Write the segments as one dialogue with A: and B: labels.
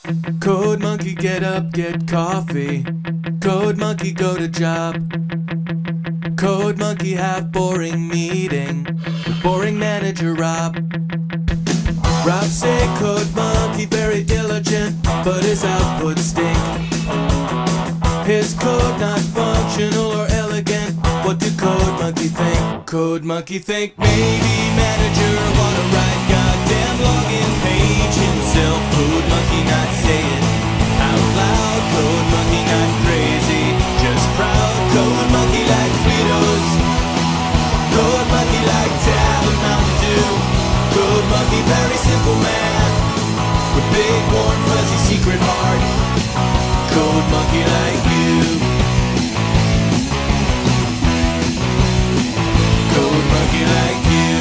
A: Code monkey, get up, get coffee. Code monkey, go to job. Code monkey, have boring meeting with boring manager Rob. Rob say code monkey very diligent, but his output stink. His code not functional or elegant. What do code monkey think? Code monkey think maybe manager wanna write goddamn login page himself. Code monkey not say it out loud. Code monkey not crazy, just proud. Code monkey like Fritos. Code monkey like Tab and Mountain Dew. Code monkey very simple man with big warm fuzzy secret heart. Code monkey like you. Code monkey like you.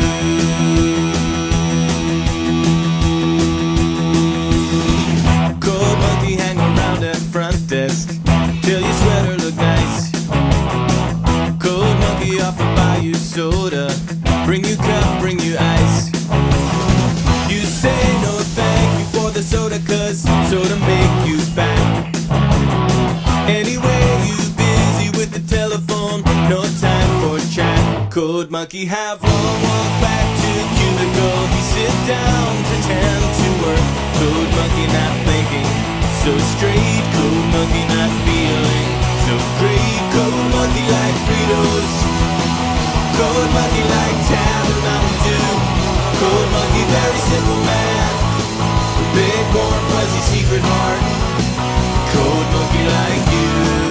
A: Code monkey hang around at front desk till your sweater look nice. Code monkey offer buy you soda, bring you cup, bring you ice. You say no thank you for the soda, cause soda make you fat. Anyway, you busy with the telephone, no time for chat. Code monkey have long walk back to cubicle. He sit down, pretend to work. Code monkey not thinking so straight. Code monkey not feeling so great. Code monkey like Fritos. Code monkey like Tab and Mountain Dew. Code monkey very simple man with big warm fuzzy secret heart. Code monkey like you.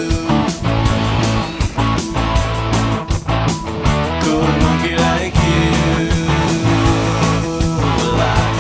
A: Code monkey like you. A lot.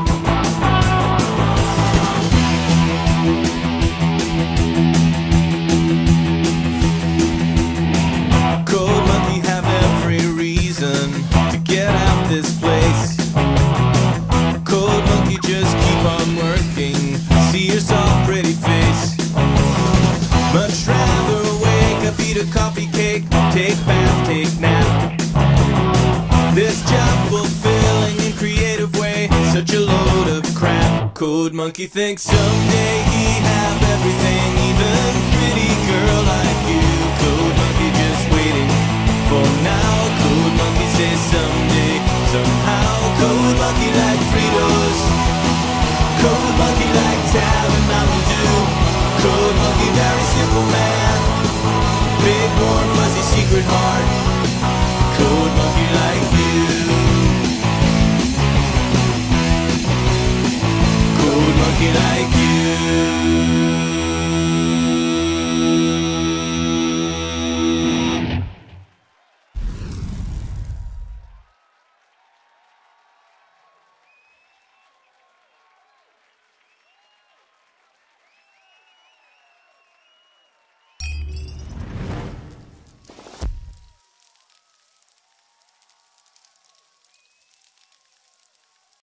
A: Code monkey have every reason to get out this place. Code monkey just keep on working, see your soft pretty face. Much rather wake up, eat a coffee cake, take bath, take nap. This job fulfilling in creative way, such a load of crap. Code monkey thinks someday he have everything, even pretty girl like you. Code monkey just waiting for now. Code monkey says someday, somehow. Code monkey like Fritos. Code monkey like Tab and Mountain Dew. Code monkey very simple man, big warm fuzzy secret heart. Code monkey like you. Code monkey like you.